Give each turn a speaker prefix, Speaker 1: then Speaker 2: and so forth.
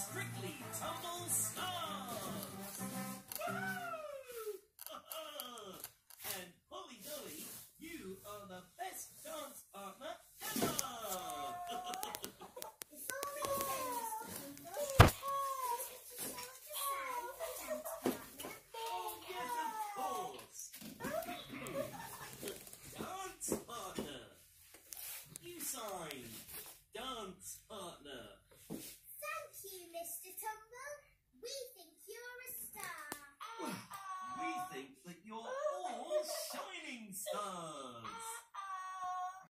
Speaker 1: Strictly Tumble Stars! And Holly Dolly, you are the best dance partner ever! Oh, yes, of course! Dance partner! You signed! Dance partner!